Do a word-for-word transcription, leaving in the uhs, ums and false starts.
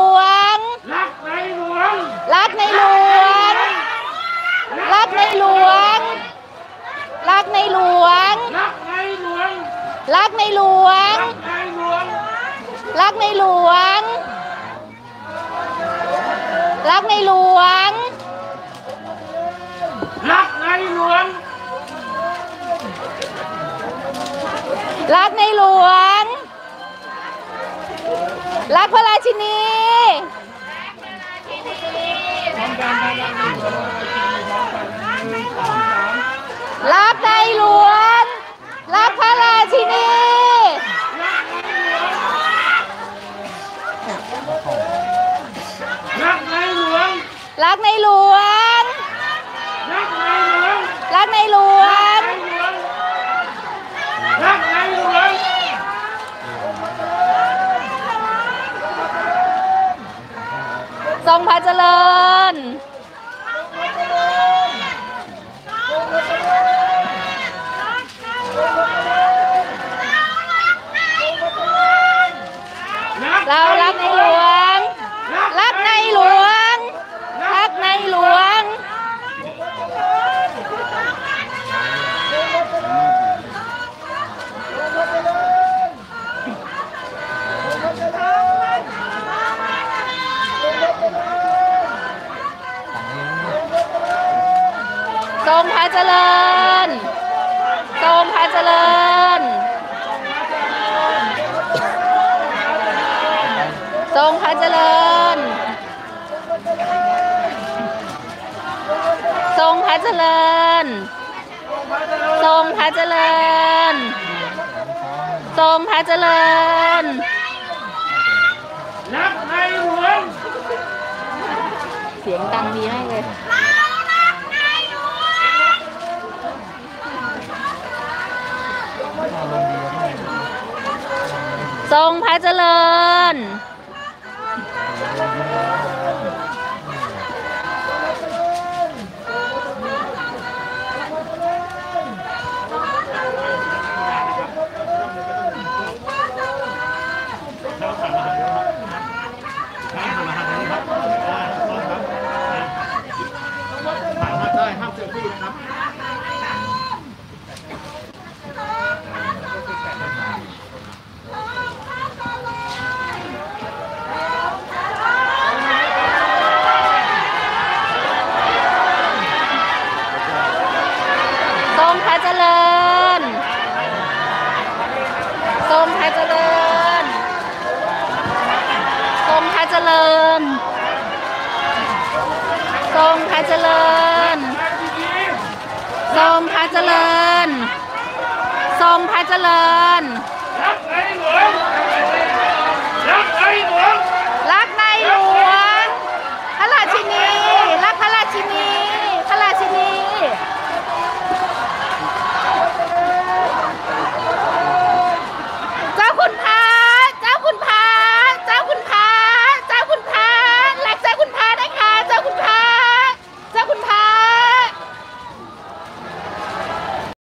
วงรักในหลวงรักในหลวงรักในหลวงรักในหลวงรักในหลวงรักในหลวงรักในหลวงรักในหลวงรักในหลวงรักพระราชินีรักในหลวงรักพระราชินีรักในหลวงรักในหลวงรักในหลวงรักในหลวงทรงพระเจริญเรารักในหลวงรักในหลวงรักในหลวงทรงพระเจริญทรงพระเจริญทรงพระเจริญทรงพระเจริญทรงพระเจริญทรงพระเจริญรักในหลวงเสียงดังดีมากเลยทรงพระเจริญทรงพระเจริญทรงพระเจริญทรงพระเจริญทรงพระเจริญทรงพระเจริญทรงพระเจริญรักในหลวง